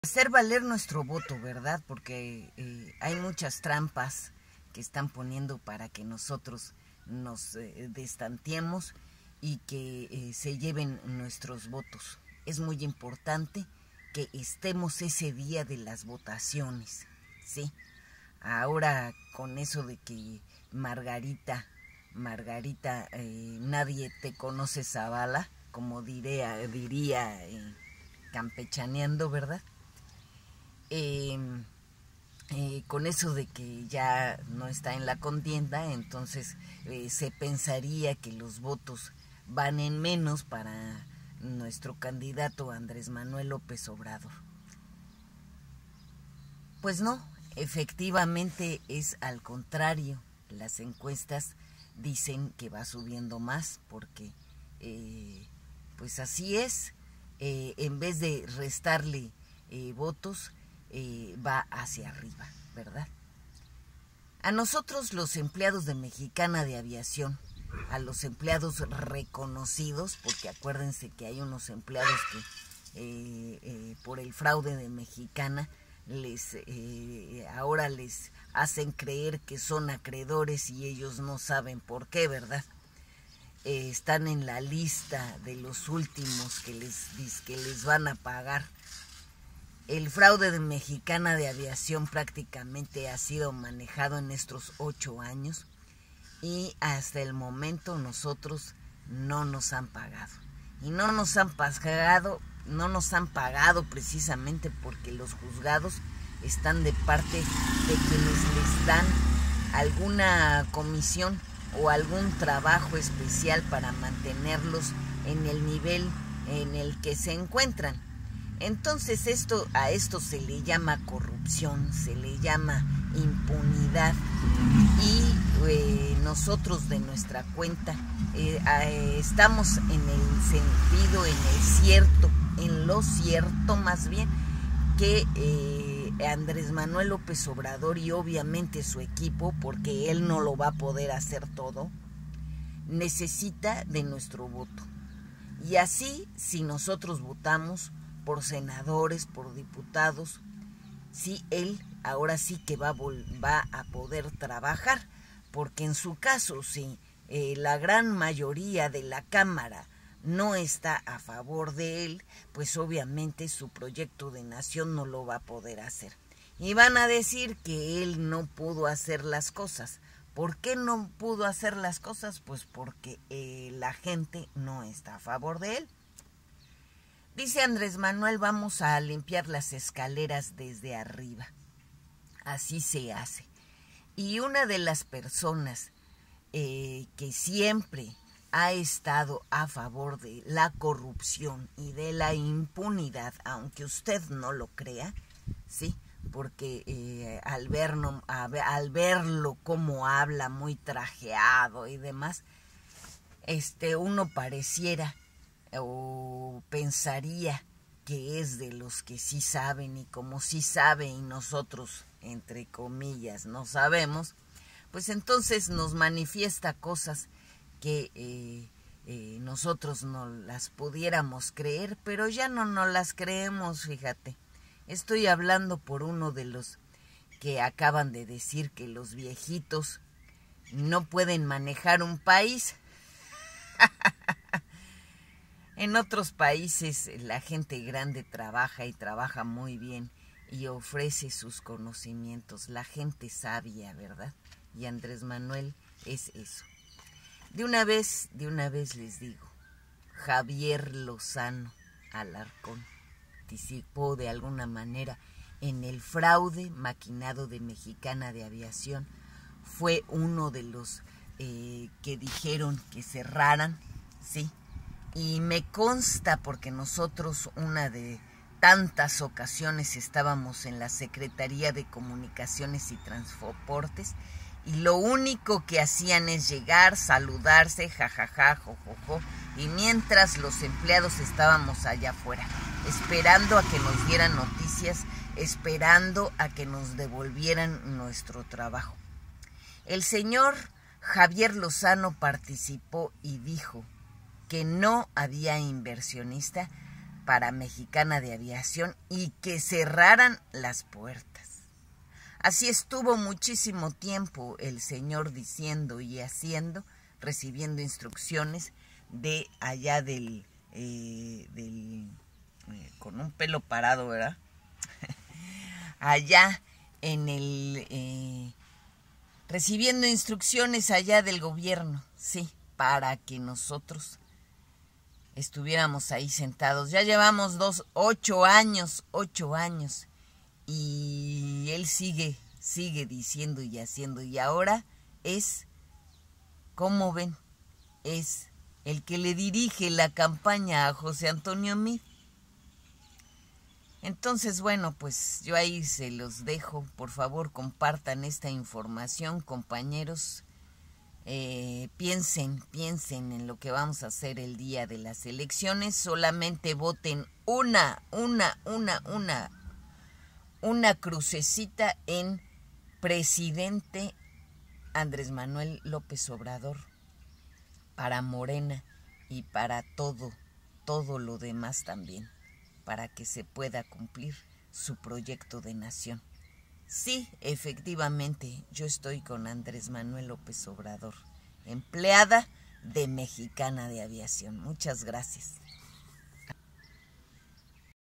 Hacer valer nuestro voto, ¿verdad? Porque hay muchas trampas que están poniendo para que nosotros nos destanteemos y que se lleven nuestros votos. Es muy importante que estemos ese día de las votaciones, ¿sí? Ahora con eso de que Margarita, nadie te conoce Zavala, como diría campechaneando, ¿verdad? Con eso de que ya no está en la contienda, entonces se pensaría que los votos van en menos para nuestro candidato Andrés Manuel López Obrador. Pues no, efectivamente es al contrario. Las encuestas dicen que va subiendo más porque pues así es. En vez de restarle votos, va hacia arriba, ¿verdad? A nosotros los empleados de Mexicana de Aviación, a los empleados reconocidos, porque acuérdense que hay unos empleados que por el fraude de Mexicana ahora les hacen creer que son acreedores y ellos no saben por qué, ¿verdad? Están en la lista de los últimos que les van a pagar. El fraude de Mexicana de Aviación prácticamente ha sido manejado en estos 8 años y hasta el momento nosotros no nos han pagado. Y no nos han pagado precisamente porque los juzgados están de parte de quienes les dan alguna comisión o algún trabajo especial para mantenerlos en el nivel en el que se encuentran. Entonces a esto se le llama corrupción, se le llama impunidad y nosotros de nuestra cuenta estamos en el sentido, en lo cierto más bien, que Andrés Manuel López Obrador y obviamente su equipo, porque él no lo va a poder hacer todo, necesita de nuestro voto. Y así, si nosotros votamos por senadores, por diputados, sí, él ahora sí que va a poder trabajar, porque en su caso, si la gran mayoría de la Cámara no está a favor de él, pues obviamente su proyecto de nación no lo va a poder hacer. Y van a decir que él no pudo hacer las cosas. ¿Por qué no pudo hacer las cosas? Pues porque la gente no está a favor de él. Dice Andrés Manuel, vamos a limpiar las escaleras desde arriba. Así se hace. Y una de las personas que siempre ha estado a favor de la corrupción y de la impunidad, aunque usted no lo crea, ¿sí? Porque al verlo cómo habla, muy trajeado y demás, uno pareciera o pensaría que es de los que sí saben, y como sí sabe y nosotros, entre comillas, no sabemos, pues entonces nos manifiesta cosas que nosotros no las pudiéramos creer, pero ya no nos las creemos, fíjate. Estoy hablando por uno de los que acaban de decir que los viejitos no pueden manejar un país. En otros países la gente grande trabaja y trabaja muy bien y ofrece sus conocimientos, la gente sabia, ¿verdad? Y Andrés Manuel es eso. De una vez les digo, Javier Lozano Alarcón participó de alguna manera en el fraude maquinado de Mexicana de Aviación. Fue uno de los que dijeron que cerraran, ¿sí? Y me consta porque nosotros una de tantas ocasiones estábamos en la Secretaría de Comunicaciones y Transportes y lo único que hacían es llegar, saludarse, jajaja, jojojo, y mientras los empleados estábamos allá afuera, esperando a que nos dieran noticias, esperando a que nos devolvieran nuestro trabajo. El señor Javier Lozano participó y dijo que no había inversionista para Mexicana de Aviación y que cerraran las puertas. Así estuvo muchísimo tiempo el señor diciendo y haciendo, recibiendo instrucciones de allá con un pelo parado, ¿verdad? Allá en recibiendo instrucciones allá del gobierno, sí, para que nosotros estuviéramos ahí sentados. Ya llevamos 8 años, y él sigue diciendo y haciendo, y ahora es, ¿cómo ven? Es el que le dirige la campaña a José Antonio Meade. Entonces, bueno, pues yo ahí se los dejo. Por favor, compartan esta información, compañeros. Piensen en lo que vamos a hacer el día de las elecciones. Solamente voten una crucecita en presidente Andrés Manuel López Obrador, para Morena y para todo lo demás también, para que se pueda cumplir su proyecto de nación. Sí, efectivamente, yo estoy con Andrés Manuel López Obrador, empleada de Mexicana de Aviación. Muchas gracias.